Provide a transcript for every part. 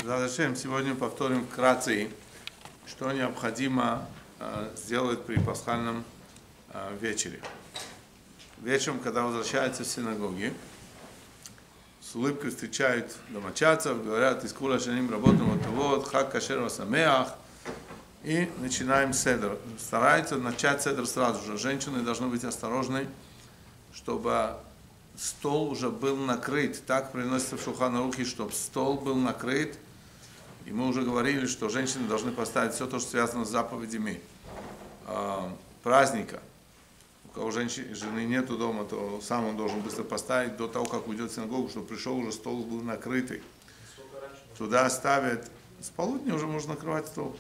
Зачем сегодня повторим вкратце, что необходимо сделать при пасхальном вечере. Вечером, когда возвращаются в синагоги, с улыбкой встречают домочадцев, говорят: «Из кула шаним работаем вот, хак кашер васамеах», и начинаем седр. Стараются начать седр сразу же. Женщины должны быть осторожны, чтобы стол уже был накрыт. Так приносится в Шулхан Арухе, чтобы стол был накрыт. И мы уже говорили, что женщины должны поставить все то, что связано с заповедями праздника. У кого жены нету дома, то сам он должен быстро поставить до того, как уйдет в синагогу, чтобы пришел уже стол был накрытый. Туда ставят, с полудня уже можно накрывать стол.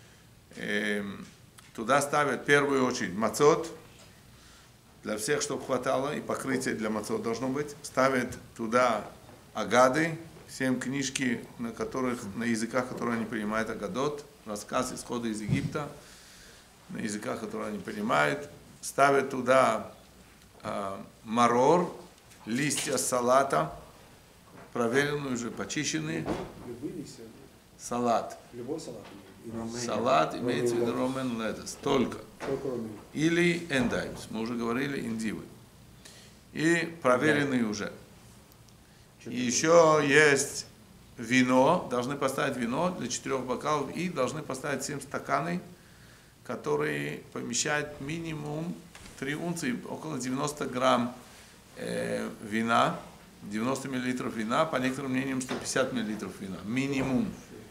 Туда ставят в первую очередь мацот, для всех, чтобы хватало, и покрытие для мацот должно быть. Ставят туда агады, 7 книжки, на языках, которые они понимают, агадот, рассказ исхода из Египта, на языках, которые они понимают. Ставят туда марор, листья салата, проверенные уже, почищенные. Салат. Любой салат. Салат имеется в виду ромен ледес, только. Или эндаймс, мы уже говорили, индивы. И проверенные уже. И еще есть вино, должны поставить вино для 4 бокалов, и должны поставить 7 стаканов, которые помещают минимум 3 унции, около 90 грамм вина, 90 миллилитров вина, по некоторым мнениям 150 миллилитров вина, минимум.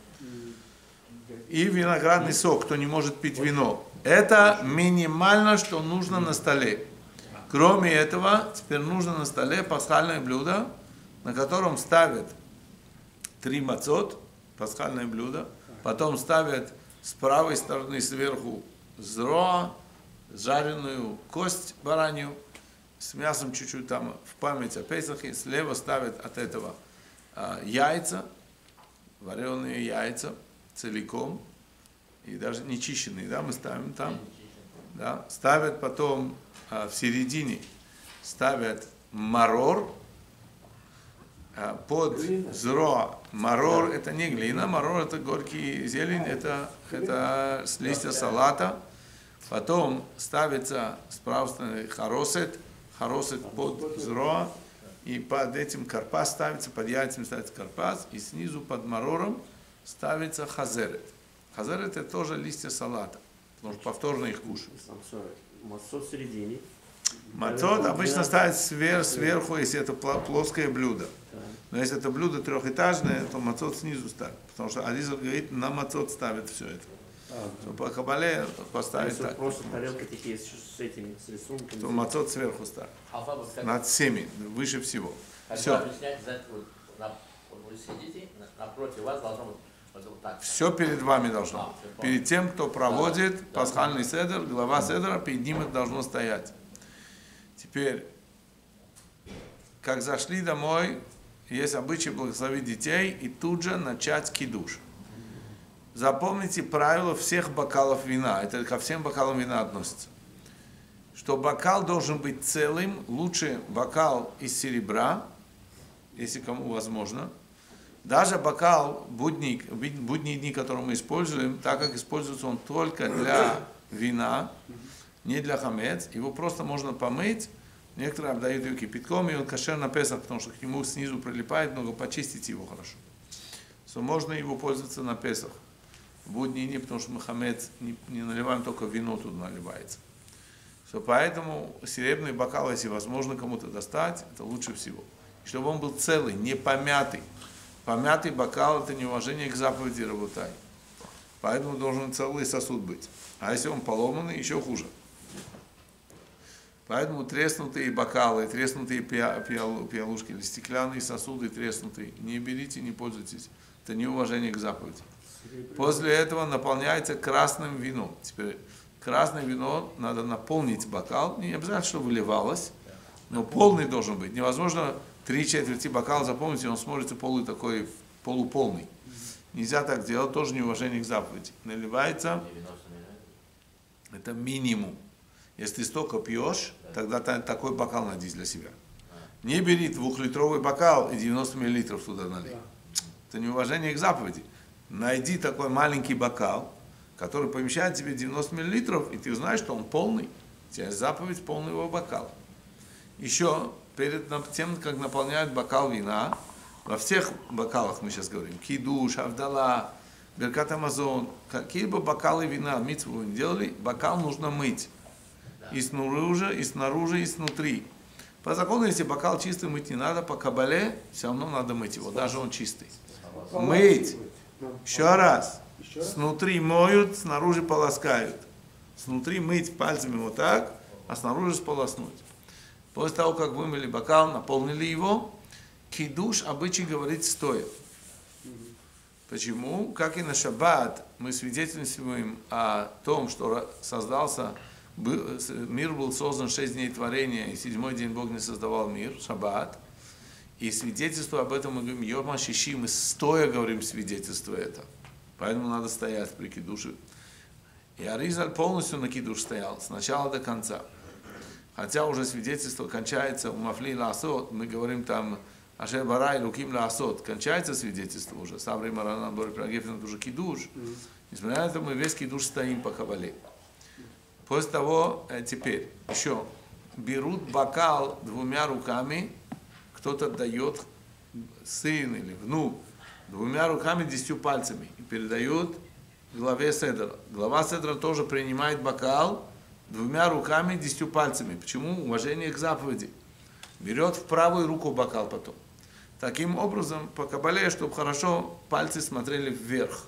И виноградный сок, кто не может пить вино. Это минимально, что нужно на столе. Кроме этого, теперь нужно на столе пасхальное блюдо, на котором ставят 3 мацот, пасхальное блюдо, потом ставят с правой стороны сверху зроа, жареную кость баранью, с мясом чуть-чуть там в память о Песахе, слева ставят от этого яйца, вареные яйца, целиком, и даже не чищенные, да, мы ставим там, да, ставят потом в середине, ставят марор, под зроа. Марор это не глина, марор это горький зелень, это листья салата, потом ставится с правой стороны харосет под зроа, и под этим карпас ставится, под яйцами ставится карпас, и снизу под марором ставится хазерет. Хазерет это тоже листья салата, потому что повторно их кушают. Мацот в середине. Мацот обычно ставят сверху, если это плоское блюдо. Но если это блюдо трехэтажное, то мацот снизу ставят. Потому что Аризаль говорит, на мацот ставят все это. По кабале поставить так. Просто тарелки такие с этими, с рисунками. То мацот сверху ставят. Над всеми, выше всего. Все. Вы сидите, напротив вас должно быть вот так. Все перед вами должно быть. Перед тем, кто проводит пасхальный седр, глава седра, перед ним это должно стоять. Теперь, как зашли домой, есть обычай благословить детей и тут же начать кидуш. Запомните правило всех бокалов вина. Это ко всем бокалам вина относится. Что бокал должен быть целым, лучше бокал из серебра, если кому возможно. Даже бокал будние дни, которые мы используем, так как используется он только для вина, не для хамец, его просто можно помыть. Некоторые обдают его кипятком, и он кошер на Песах, потому что к нему снизу прилипает, но почистить его хорошо. Можно его пользоваться на Песах. В будние дни, потому что мы хамец не наливаем, только вино тут наливается. Поэтому серебряный бокал, если возможно кому-то достать, это лучше всего. Чтобы он был целый, не помятый. Помятый бокал – это неуважение к заповеди Рабутай. Поэтому должен целый сосуд быть. А если он поломанный, еще хуже. Поэтому треснутые бокалы, треснутые пиалушки или стеклянные сосуды треснутые, не берите, не пользуйтесь. Это неуважение к заповеди. После этого наполняется красным вином. Теперь красное вино надо наполнить бокал. Не обязательно, чтобы выливалось, но полный должен быть. Невозможно 3/4 бокала заполнить, и он смотрится такой полуполный. Нельзя так делать, тоже неуважение к заповеди. Наливается, это минимум. Если ты столько пьешь, тогда такой бокал найди для себя. Не бери 2-литровый бокал и 90 мл туда налей. Это неуважение к заповеди. Найди такой маленький бокал, который помещает тебе 90 мл, и ты знаешь, что он полный. У тебя есть заповедь полный его бокал. Еще перед тем, как наполняют бокал вина, во всех бокалах мы сейчас говорим, кидуш, авдала, беркат амазон, какие бы бокалы вина, мицву вы не делали, бокал нужно мыть. И снаружи, и снутри. По закону, если бокал чистый, мыть не надо, по кабале все равно надо мыть его, даже он чистый. Мыть. Еще раз. Снутри моют, снаружи полоскают. Снутри мыть пальцами вот так, а снаружи сполоснуть. После того, как вымыли бокал, наполнили его, кидуш обычай говорить стоя. Почему? Как и на шаббат мы свидетельствуем о том, что мир был создан 6 дней творения, и 7-й день Бог не создавал мир, шаббат. И свидетельство об этом мы говорим, Йом Шиши, мы стоя говорим свидетельство это. Поэтому надо стоять при кидуше. И Аризаль полностью на кидуш стоял, с начала до конца. Хотя уже свидетельство кончается у Мафли Лаасот, мы говорим там Ашер Барай Луким Лаасот, кончается свидетельство уже. Сабри Маранан Бори Прагефин, это уже кидуш. Несмотря на это, мы весь кидуш стоим по кабале. После того, теперь, еще, берут бокал 2 руками, кто-то дает, сын или внук, 2 руками 10 пальцами и передает главе седра. Глава седра тоже принимает бокал 2 руками 10 пальцами. Почему? Уважение к заповеди. Берет в правую руку бокал потом. Таким образом, по кабале, чтобы хорошо пальцы смотрели вверх.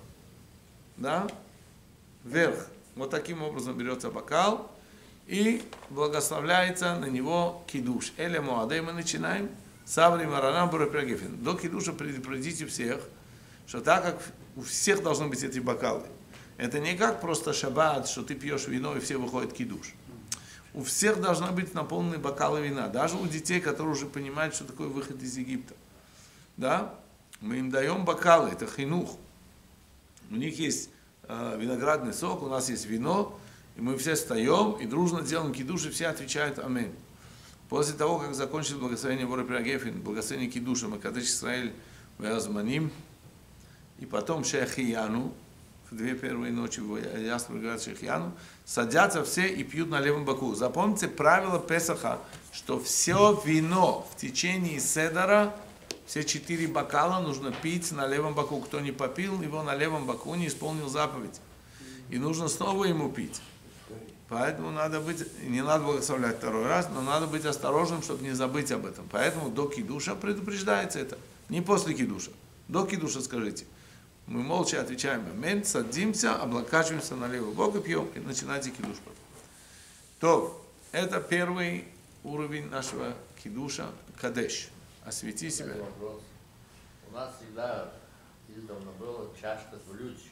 Да? Вверх. Вот таким образом берется бокал и благословляется на него кидуш. Эле Моадей мы начинаем. Саври Маранам Бурапрагефин. До кидуша предупредите всех, что так как у всех должны быть эти бокалы. Это не как просто шаббат, что ты пьешь вино и все выходят кидуш. У всех должны быть наполнены бокалы вина. Даже у детей, которые уже понимают, что такое выход из Египта. Да? Мы им даем бокалы, это хинух. У них есть виноградный сок, у нас есть вино, и мы все встаем и дружно делаем кидуш, и все отвечают аминь. После того, как закончил благословение Бора Пирагефин, благословение кидуша, Макадеш Исраэль Вязманим, и потом Шехияну, в 2 первые ночи ясно говорят Шехияну, садятся все и пьют на левом боку. Запомните правило Песаха, что все вино в течение седера, все 4 бокала нужно пить на левом боку. Кто не попил его на левом боку, не исполнил заповедь. И нужно снова ему пить. Поэтому надо быть, не надо благословлять 2 раз, но надо быть осторожным, чтобы не забыть об этом. Поэтому до кидуша предупреждается это. Не после кидуша. До кидуша скажите. Мы молча отвечаем аминь, садимся, облокачиваемся на левый бок и пьем. И начинайте кидуш. То, это первый уровень нашего кидуша, кадеш. Освети себя. Вопрос. У нас всегда издавна было чашка с блюдечкой.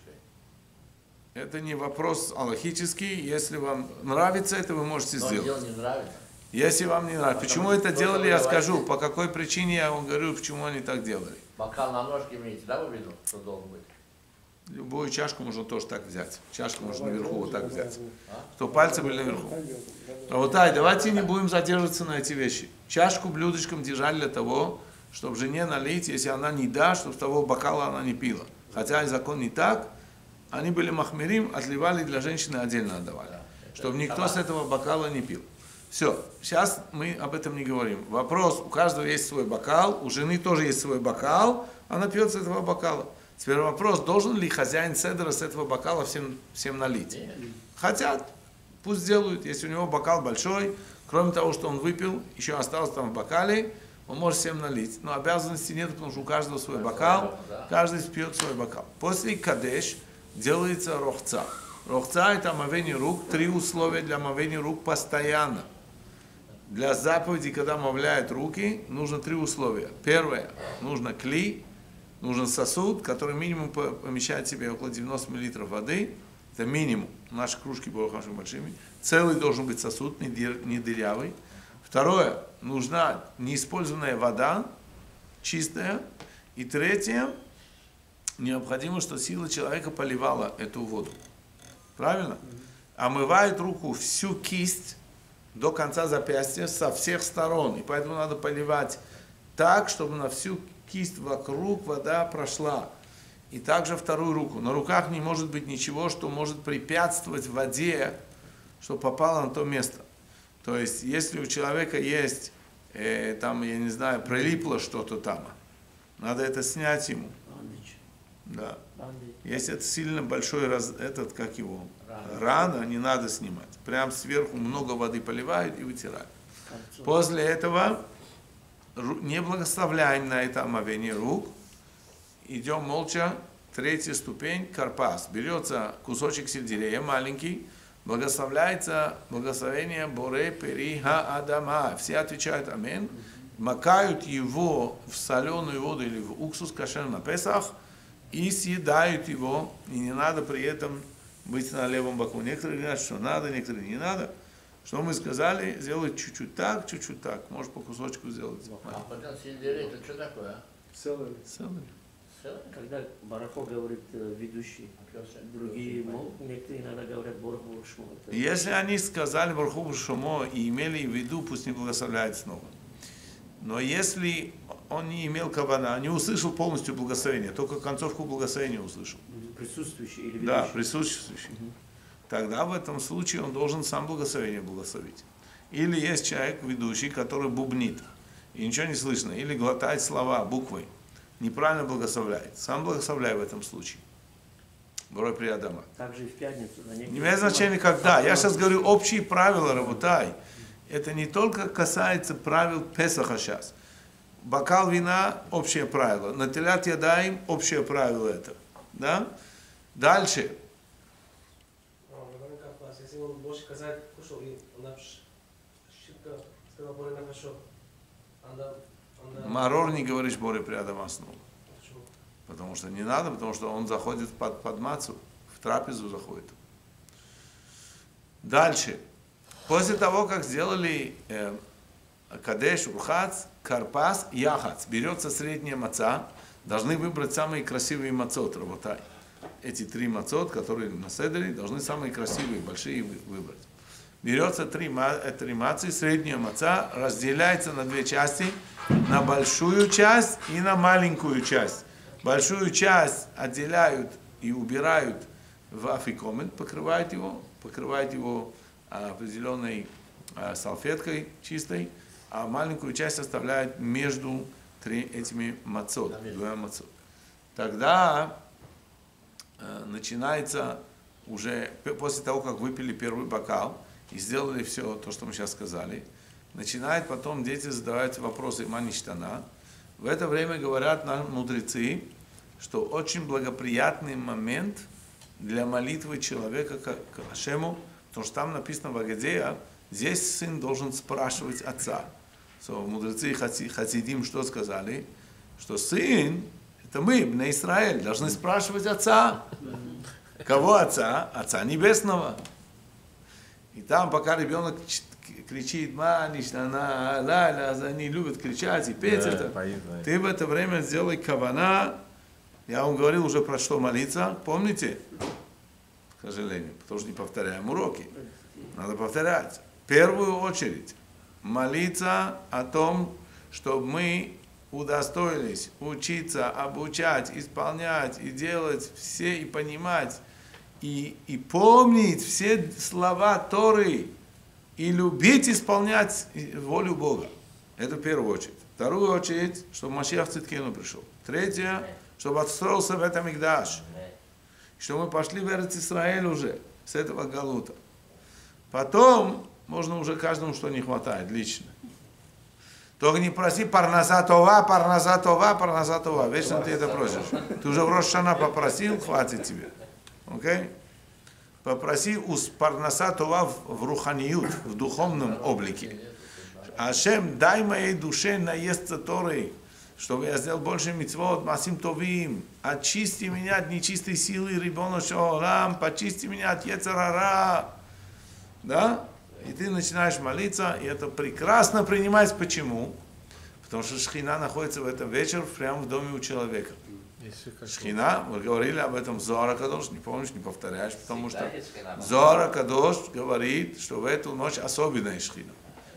Это не вопрос аллахический. Если вам нравится это, вы можете Но сделать. дело не нравится. Если вам не нравится. Почему это делали, я скажу. По какой причине я вам говорю, почему они так делали. Бокал на ножке имеете, да, вы видели, что должен быть? Любую чашку можно тоже так взять. Чашку можно наверху вот так взять. Что пальцы были наверху. А вот давайте не будем задерживаться на эти вещи. Чашку блюдечком держали для того, чтобы жене налить, если она не даст, чтобы с того бокала она не пила. Хотя и закон не так. Они были махмирим, отливали для женщины отдельно отдавали. Чтобы никто с этого бокала не пил. Все, сейчас мы об этом не говорим. Вопрос, у каждого есть свой бокал, у жены тоже есть свой бокал, она пьет с этого бокала. Теперь вопрос, должен ли хозяин седера с этого бокала всем налить? Хотят, пусть сделают, если у него бокал большой, кроме того, что он выпил, еще осталось там в бокале, он может всем налить. Но обязанности нет, потому что у каждого свой бокал, каждый пьет свой бокал. После кадеш делается рохца. Рохца это омовение рук, 3 условия для омовения рук постоянно. Для заповеди, когда омовляют руки, нужно 3 условия. Первое, нужно кли, нужен сосуд, который минимум помещает в себе около 90 мл воды. Это минимум. Наши кружки были очень большими. Целый должен быть сосуд, не дырявый. Второе, нужна неиспользованная вода, чистая. И третье, необходимо, чтобы сила человека поливала эту воду. Правильно? Омывает руку всю кисть до конца запястья со всех сторон. И поэтому надо поливать так, чтобы на всю кисть вокруг, вода прошла. И также вторую руку. На руках не может быть ничего, что может препятствовать воде, что попало на то место. То есть, если у человека есть, там, я не знаю, прилипло что-то там, надо это снять ему. Да. Если это сильно большой, как его, рана, не надо снимать. Прям сверху много воды поливают и вытирают. После этого не благословляем на это омовение рук. Идем молча. Третья ступень, карпас. Берется кусочек сельдерея маленький, благословляется благословение Боре Пери Ха-Адама. Все отвечают амин. Макают его в соленую воду или в уксус кашер на Песах и съедают его. И не надо при этом быть на левом боку. Некоторые говорят, что надо, некоторые не надо. Что мы сказали? Сделать чуть-чуть так, чуть-чуть так. Может по кусочку сделать. А потом сельдерей, это что такое? Селери. Когда Барахо говорит ведущий, другие могут, некоторые иногда говорят Борху Шмо. Если они сказали Борху Шмо и имели в виду, пусть не благословляют снова. Но если он не имел кавана, не услышал полностью благословение, только концовку благословения услышал. Присутствующий или ведущий? Да, присутствующий. Тогда в этом случае он должен сам благословение благословить. Или есть человек, ведущий, который бубнит, и ничего не слышно, или глотает слова, буквы. Неправильно благословляет. Сам благословляй в этом случае. Борой при Адама. Также и в пятницу. Не имеет значения, когда. Я сейчас говорю общие правила, работай. Это не только касается правил Песаха сейчас. Бокал вина – общее правило. Натилят ядаим – общее правило это. Да? Дальше. Если он больше казать кушал, и он ошибка сказал Боре на хорошо. Марор не говоришь Боре при Адама снова. Потому что не надо, потому что он заходит под мацу, в трапезу заходит. Дальше. После того, как сделали кадеш, урхац, карпас, яхац, берется средняя маца, должны выбрать самые красивые мацот, работай. Эти 3 мацот, которые на седере, должны самые красивые, большие выбрать. Берется 3 мацы, средняя маца, разделяется на 2 части, на большую часть и на маленькую часть. Большую часть отделяют и убирают в афикомен, покрывают его определенной салфеткой чистой, а маленькую часть оставляют между этими мацот, 2 мацот. Тогда начинается уже, после того, как выпили первый бокал и сделали все то, что мы сейчас сказали, начинают потом дети задавать вопросы маништана. В это время говорят нам мудрецы, что очень благоприятный момент для молитвы человека к Ашему, потому что там написано в Агадея, здесь сын должен спрашивать отца. Мудрецы хасидим что сказали? Что сын, это мы, на Израиль, должны спрашивать отца. Кого отца? Отца Небесного. И там, пока ребенок кричит, они любят кричать и петь это, ты в это время сделай кавана. Я вам говорил уже про что молиться, помните? К сожалению, потому что не повторяем уроки. Надо повторять. В первую очередь молиться о том, чтобы мы удостоились учиться, обучать, исполнять и делать все, и понимать, и помнить все слова Торы, и любить исполнять волю Бога. Это в первую очередь. Вторую очередь, чтобы Машиах Циткену пришел. Третье, чтобы отстроился в этом Микдаш. Что мы пошли в Эрец-Исраэль уже, с этого Галута. Потом можно уже каждому, что не хватает, лично. Только не проси парнаса това, парнаса това, парнаса това. Вечно ты это просишь. Ты уже в Рош Шана попросил, хватит тебе. Окей? Попроси у парнаса това в руханиют, в духовном облике. Ашем, дай моей душе наесться Торой, чтобы я сделал больше мицвот, масим товим. Очисти меня от нечистой силы, рибоно шоолам, почисти меня от йецер ара. Да? И ты начинаешь молиться, и это прекрасно принимать. Почему? Потому что Шхина находится в этот вечер прямо в доме у человека. Шхина, мы говорили об этом в Зоар Кадош, не помнишь, не повторяешь, потому что Зоар Кадош говорит, что в эту ночь особенная Шхина.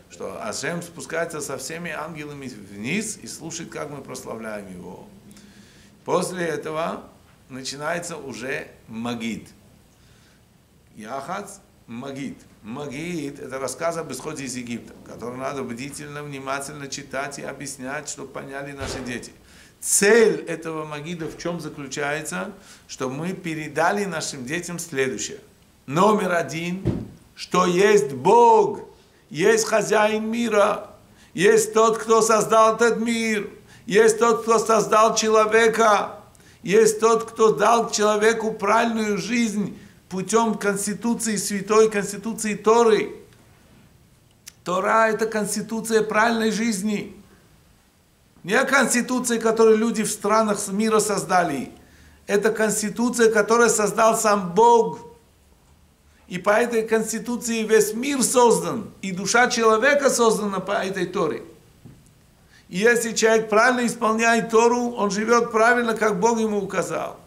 что Ашем спускается со всеми ангелами вниз и слушает, как мы прославляем Его. После этого начинается уже Магид. Яхац, Магид. Магид – это рассказ об исходе из Египта, который надо бдительно, внимательно читать и объяснять, чтобы поняли наши дети. Цель этого Магида в чем заключается? Чтобы мы передали нашим детям следующее. Номер один, что есть Бог, есть хозяин мира, есть тот, кто создал этот мир, есть тот, кто создал человека, есть тот, кто дал человеку правильную жизнь путем конституции святой, конституции Торы. Тора – это конституция правильной жизни. Не конституция, которую люди в странах мира создали. Это конституция, которую создал сам Бог. И по этой конституции весь мир создан. И душа человека создана по этой Торе. И если человек правильно исполняет Тору, он живет правильно, как Бог ему указал.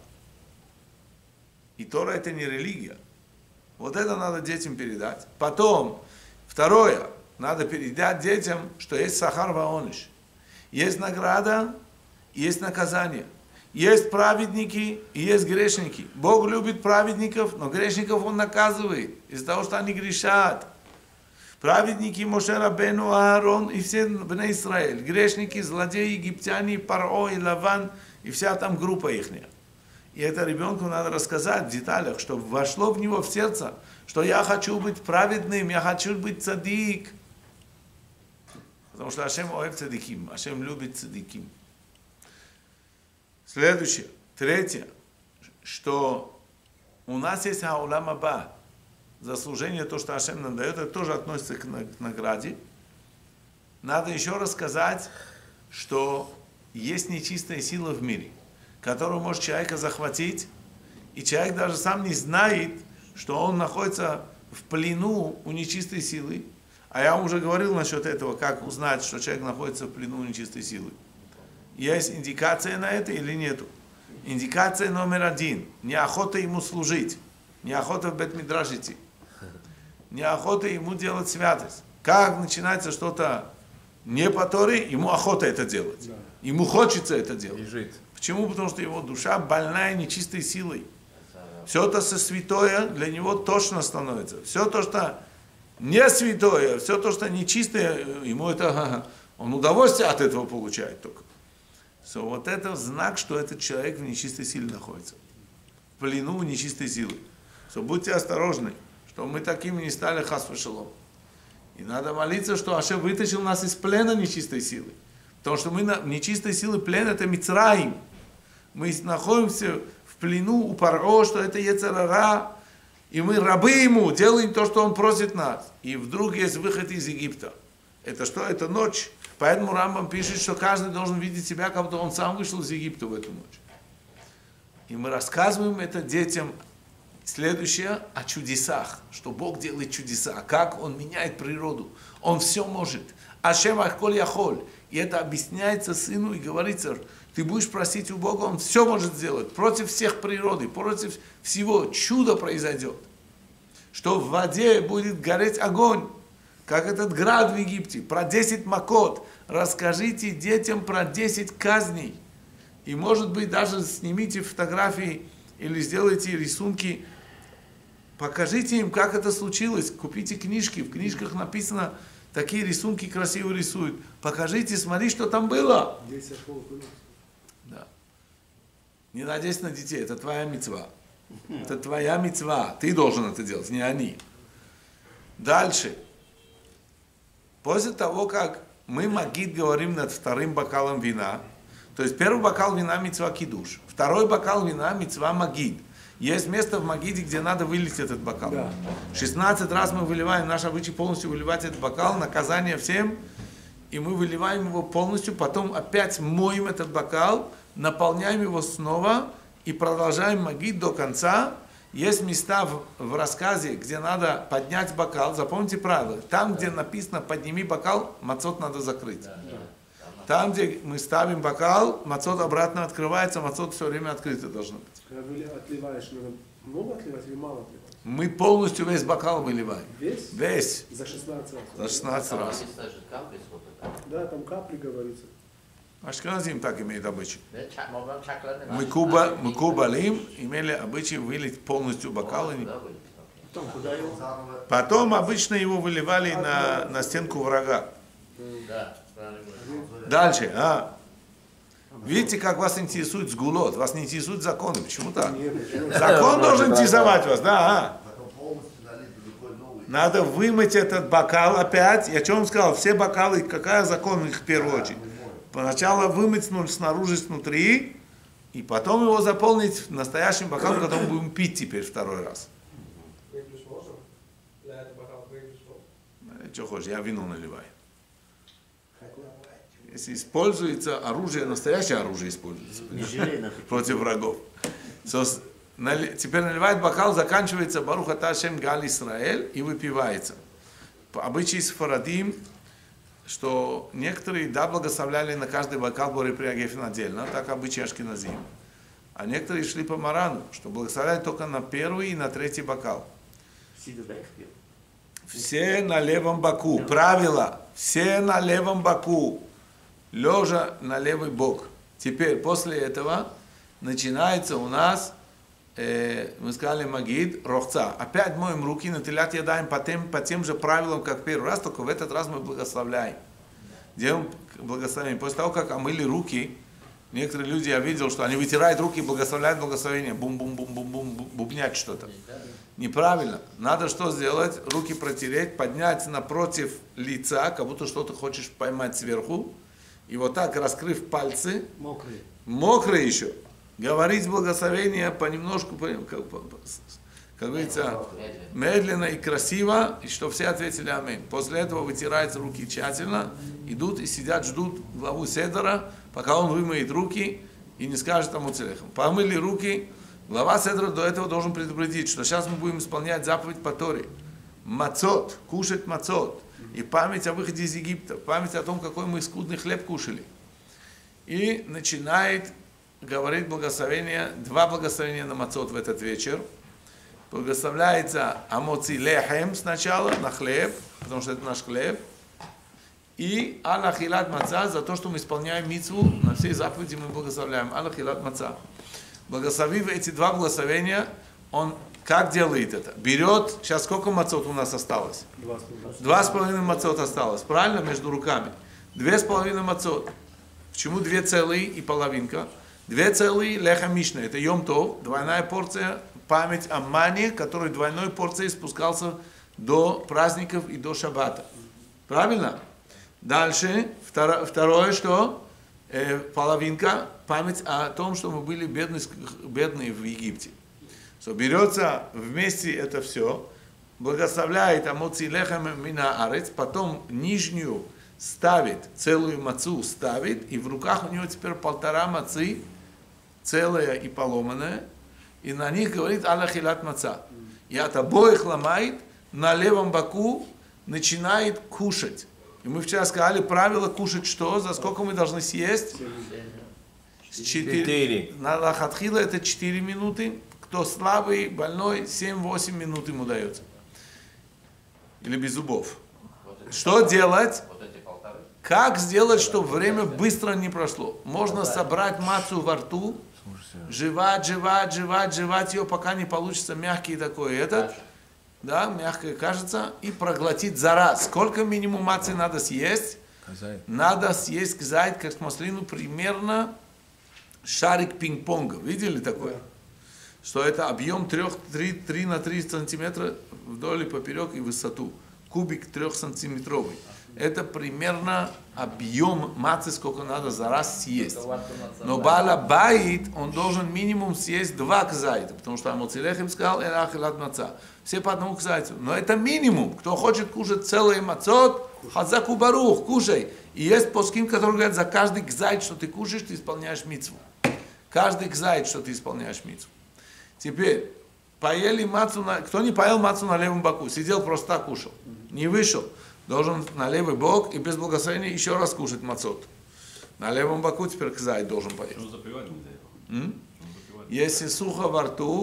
И Тора – это не религия. Вот это надо детям передать. Потом, второе, надо передать детям, что есть сахар ваониш. Есть награда, есть наказание. Есть праведники и есть грешники. Бог любит праведников, но грешников Он наказывает из-за того, что они грешат. Праведники Моше Рабейну, Аарон и все бней Израиль. Грешники, злодеи, египтяне, Паро и Лаван и вся там группа ихняя. И это ребенку надо рассказать в деталях, чтобы вошло в него в сердце, что я хочу быть праведным, я хочу быть цадик. Потому что Ашем оэв цадиким, Ашем любит цадиким. Следующее, третье, что у нас есть аулам аба, заслужение, то, что Ашем нам дает, это тоже относится к награде. Надо еще рассказать, что есть нечистая сила в мире, которую может человека захватить, и человек даже сам не знает, что он находится в плену у нечистой силы. А я вам уже говорил насчет этого, как узнать, что человек находится в плену у нечистой силы. Есть индикация на это или нету? Индикация номер один. Неохота ему служить. Неохота в бет-мидраш идти. Неохота ему делать святость. Как начинается что-то не по Торе, ему охота это делать. Ему хочется это делать. Почему? Потому что его душа больная нечистой силой. Все то, что святое, для него точно становится. Все то, что не святое, все то, что нечистое, ему это, он удовольствие от этого получает только. Вот это знак, что этот человек в нечистой силе находится. В плену нечистой силы. Будьте осторожны, что мы такими не стали хас вешалом. И надо молиться, что Ашем вытащил нас из плена нечистой силы. Потому что мы нечистой силы плен это Мицраим. Мы находимся в плену у Паро, что это Йецер ара, и мы рабы ему, делаем то, что он просит нас. И вдруг есть выход из Египта. Это что? Это ночь. Поэтому Рамбам пишет, что каждый должен видеть себя, как будто он сам вышел из Египта в эту ночь. И мы рассказываем это детям. Следующее о чудесах, что Бог делает чудеса, как Он меняет природу. Он все может. Ашем ахколь яхоль. И это объясняется сыну и говорится, ты будешь просить у Бога, Он все может сделать. Против всех природы, против всего чудо произойдет. Что в воде будет гореть огонь, как этот град в Египте. Про 10 макот. Расскажите детям про 10 казней. И может быть даже снимите фотографии или сделайте рисунки. Покажите им, как это случилось. Купите книжки. В книжках написано, такие рисунки красиво рисуют. Покажите, смотри, что там было. Да. Не надейся на детей, это твоя мицва. Это твоя мицва. Ты должен это делать, не они. Дальше. После того, как мы магид говорим над вторым бокалом вина, то есть первый бокал вина мицва кидуш, второй бокал вина мицва магид. Есть место в магиде, где надо вылить этот бокал. Да. 16 раз мы выливаем, наш обычай полностью выливать этот бокал, наказание всем, и мы выливаем его полностью, потом опять моем этот бокал, наполняем его снова и продолжаем магид до конца. Есть места в рассказе, где надо поднять бокал, запомните правило, там, где написано «подними бокал», мацот надо закрыть. Там, где мы ставим бокал, мацот обратно открывается, мацот все время открыто должно быть. Когда отливаешь, надо Много отливать или мало отливать? Мы полностью весь бокал выливаем. Весь? Весь. За 16 раз. За 16 раз. Да, там капли говорится. Ашкеназим так имеют обычай. Мы Мы кубалим имели обычай вылить полностью бокал. Потом куда его? Потом обычно его выливали на стенку врага. Да. Дальше. Видите, как вас интересует сгулот, вас не интересуют законы. Почему так? Закон должен интересовать вас, да. Надо вымыть этот бокал опять. Я что вам сказал? Все бокалы, какая закон их в первую очередь? Сначала вымыть снаружи, снутри, и потом его заполнить настоящим бокалом, который мы будем пить теперь второй раз. Что хочешь, я вино наливаю. Если используется оружие, настоящее оружие используется против врагов. Теперь наливает бокал, заканчивается Барух ата Ашем Гаал Исраэль и выпивается. По обычаю Сфарадим, что некоторые, да, благословляли на каждый бокал Борей Приагефин отдельно, так обычай Ашкеназим. А некоторые шли по Марану, что благословляли только на первый и на третий бокал. Все на левом боку. Правило. Все на левом боку. Лежа на левый бок. Теперь, после этого, начинается у нас, мы сказали, магид, рохца. Опять моем руки, натылят ядаем по тем же правилам, как в первый раз, только в этот раз мы благословляем. Делаем благословение. После того, как омыли руки, некоторые люди, я видел, что они вытирают руки и благословляют благословение. Бум-бум-бум-бум-бум, бубнять что-то. Неправильно. Надо что сделать? Руки протереть, поднять напротив лица, как будто что-то хочешь поймать сверху. И вот так, раскрыв пальцы, мокрые еще, говорить благословение понемножку, как говорится, медленно и красиво, и что все ответили аминь. После этого вытираются руки тщательно, идут и сидят, ждут главу седера, пока он вымоет руки и не скажет тому целехам. Помыли руки, глава седера до этого должен предупредить, что сейчас мы будем исполнять заповедь по Торе. Мацот, кушать мацот. И память о выходе из Египта, память о том, какой мы скудный хлеб кушали. И начинает говорить благословение, два благословения на мацот в этот вечер. Благословляется амоци лехем сначала, на хлеб, потому что это наш хлеб. И алахилат маца, за то, что мы исполняем мицву, на все заповеди мы благословляем. Алахилат маца. Благословив эти два благословения, он как делает это? Берет, сейчас сколько мацот у нас осталось? 2,5 мацот осталось, правильно, между руками. 2,5 мацот. Почему 2 целые и половинка? 2 целые леха мишна, это йом тов, двойная порция, память о мане, который двойной порцией спускался до праздников и до шаббата. Правильно? Дальше, второе что? Половинка, память о том, что мы были бедные в Египте. Берется вместе это все, благословляет амоци лехем мина арец, потом нижнюю ставит, целую мацу ставит, и в руках у него теперь 1,5 мацы, целая и поломанная, и на них говорит алахилат маца. И от обоих ломает, на левом боку начинает кушать. И мы вчера сказали, правило кушать что? За сколько мы должны съесть? 4. На лахатхила это 4 минуты. Кто слабый, больной, 7-8 минут ему дается. Или без зубов. Что делать? Как сделать, чтобы время быстро не прошло? Можно собрать мацу во рту, жевать ее, пока не получится мягкий такой этот, да, мягкое кажется, и проглотить за раз. Сколько минимум мацы надо съесть? Надо съесть кзайт, как маслину, примерно шарик пинг-понга. Видели такое? Что это объем 3 на 3 сантиметра вдоль и поперек и высоту. Кубик 3-сантиметровый. Это примерно объем мацы, сколько надо за раз съесть. Но Баала Байт, он должен минимум съесть 2 кзайта, потому что Амоцилехим сказал, это ахилат маца. Все по одному кзайту. Но это минимум. Кто хочет кушать целый мацот, хазаку барух, кушай. И есть поским, который говорят, за каждый кзайт, что ты кушаешь, ты исполняешь мицву. Каждый кзайт, что ты исполняешь мицву. Теперь, поели мацу, кто не поел мацу на левом боку, сидел просто так кушал, не вышел, должен на левый бок и без благословения еще раз кушать мацот. На левом боку теперь кзайт должен поесть. Если сухо во рту,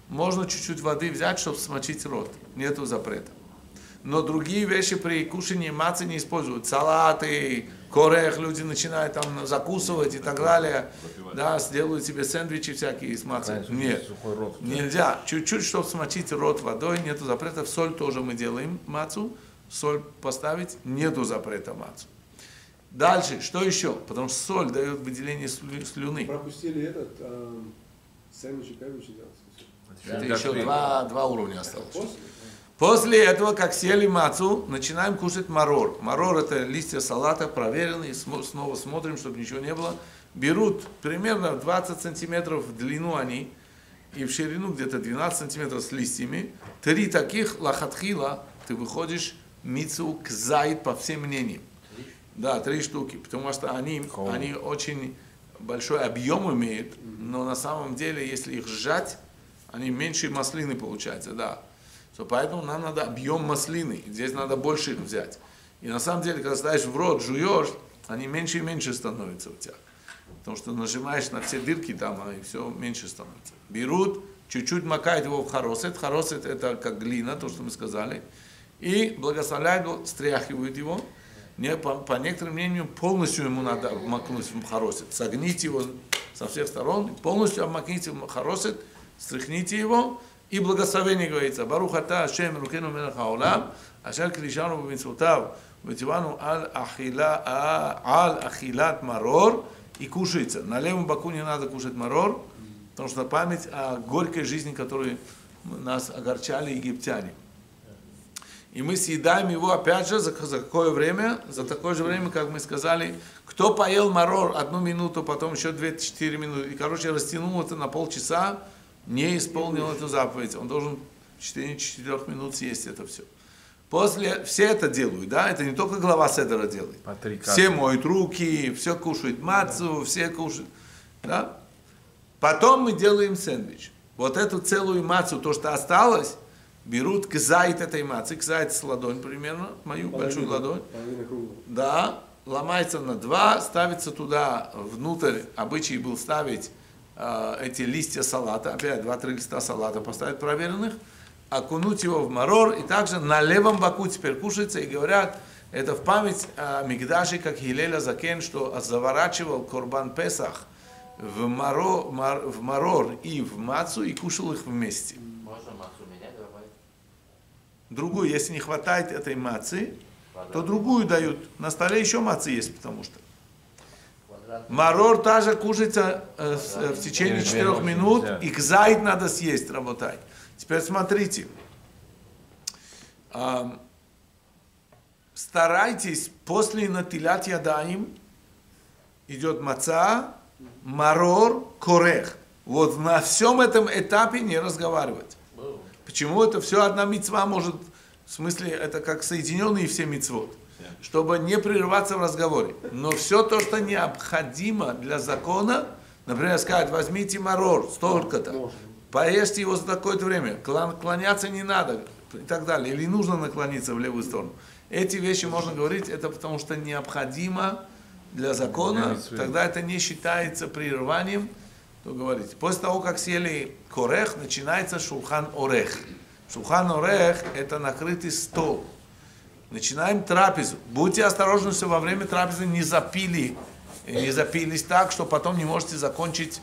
можно чуть-чуть воды взять, чтобы смочить рот. Нету запрета. Но другие вещи при кушании мацы не используют. Салаты, корех, люди начинают там закусывать и так далее. Да, сделают себе сэндвичи всякие с мацей. Нет, нельзя. Чуть-чуть, чтобы смочить рот водой, нету запрета. В соль тоже мы делаем мацу. Соль поставить, нету запрета мацу. Дальше, что еще? Потому что соль дает выделение слюны. Пропустили этот сэндвичи, пэндвичи делать. Это еще два уровня осталось. После этого, как съели мацу, начинаем кушать марор. Марор — это листья салата, проверенные, снова смотрим, чтобы ничего не было. Берут примерно 20 сантиметров в длину они, и в ширину где-то 12 сантиметров с листьями. 3 таких лахатхила, ты выходишь мицу кзайт по всем мнениям. Да, 3 штуки, потому что они очень большой объем имеют, но на самом деле, если их сжать, они меньше маслины получается, да. Поэтому нам надо объем маслины, здесь надо больше их взять. И на самом деле, когда ставишь в рот, жуешь, они меньше и меньше становятся у тебя. Потому что нажимаешь на все дырки там, и все меньше становится. Берут, чуть-чуть макают его в харосет. Харосет — это как глина, то, что мы сказали. И благословляют его, стряхивают его. По некоторым мнениям, полностью ему надо обмакнуть в харосет. Согните его со всех сторон, полностью обмакните в харосет, стряхните его. И благословение говорится: Барух ата Ашем Элокену мелech хаолам, ашер кидишану б'мицвотав, в'тивану аль ахилат марор. И кушается. На левом боку не надо кушать марор, потому что память о горькой жизни, которой нас огорчали египтяне. И мы съедаем его опять же за какое время? За такое же время, как мы сказали, кто поел марор 1 минуту, потом еще 2-4 минуты, и, короче, растянул это на полчаса, не исполнил эту заповедь. Он должен в течение 4 минут съесть это все. После все это делают, да, это не только глава седера делает. Все моют руки, все кушают мацу, все кушают, да. Потом мы делаем сэндвич. Вот эту целую мацу, то, что осталось, берут кзайт этой мацы, кзайт с ладонь примерно, мою большую ладонь, да, ломается на 2, ставится туда внутрь, обычай был ставить эти листья салата, опять 2-3 листа салата поставить проверенных, окунуть его в марор, и также на левом боку теперь кушается, и говорят, это в память о Мигдаше, как Хилеля Закен, что заворачивал Корбан Песах в марор и в мацу, и кушал их вместе. Можно мацу менять, добавить? Другую, если не хватает этой мацы, то другую дают. На столе еще мацы есть, потому что. Марор также кушается в течение 4 минут, и кзайт надо съесть, работай. Теперь смотрите, старайтесь после натилят ядаим, идет маца, марор, корех. Вот на всем этом этапе не разговаривать. Почему это все одна мицва может, в смысле, это как соединенные все мицвот, чтобы не прерываться в разговоре. Но все то, что необходимо для закона, например, сказать, возьмите марор, столько-то. Поешьте его за такое-то время, клоняться не надо и так далее. Или нужно наклониться в левую сторону. Эти вещи можно говорить, это потому что необходимо для закона, тогда это не считается прерыванием, то говорите. После того, как съели корех, начинается шулхан орех. Шулхан орех — это накрытый стол. Начинаем трапезу. Будьте осторожны, что во время трапезы не запились так, что потом не можете закончить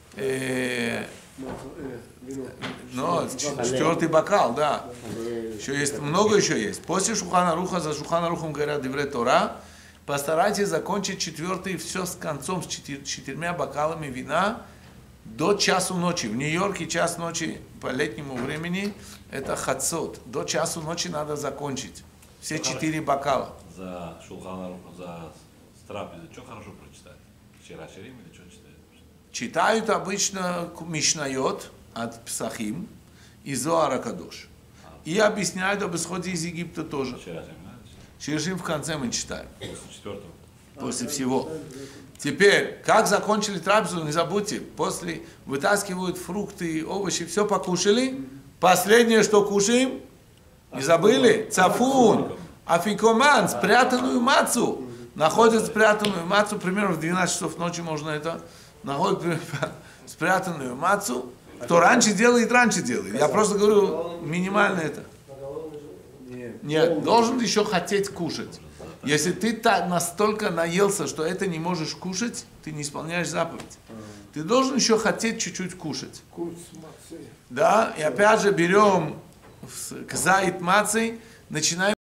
но 4-й бокал, да. Еще есть, много еще есть. После Шулхана Аруха, за Шулхан Арухом говорят Деврей Тора, постарайтесь закончить 4-й, все с концом, с 4 бокалами вина до часу ночи. В Нью-Йорке час ночи по летнему времени это хацот. До часу ночи надо закончить. Все 4 бокала. За Шулхан Аруха, за трапезу, что хорошо прочитать? Вчера Шерим или что читать? Читают обычно Мишнайот от Псахим и Зоара Кадош. И объясняют об исходе из Египта тоже. Ширшим в конце мы читаем. После всего. Теперь, как закончили трапезу, не забудьте, после вытаскивают фрукты, овощи, все покушали. Последнее, что кушаем, не забыли? Цафун, афикоман, спрятанную мацу. Находят спрятанную мацу, примерно в 12 часов ночи можно это. Находят спрятанную мацу, Кто раньше делает, раньше делает. Я просто говорю, минимально это. На голодный живот? Нет, должен еще хотеть кушать. Если ты так настолько наелся, что это не можешь кушать, ты не исполняешь заповедь. Ты должен еще хотеть чуть-чуть кушать. Да, и опять же берем кзаит мацей, начинаем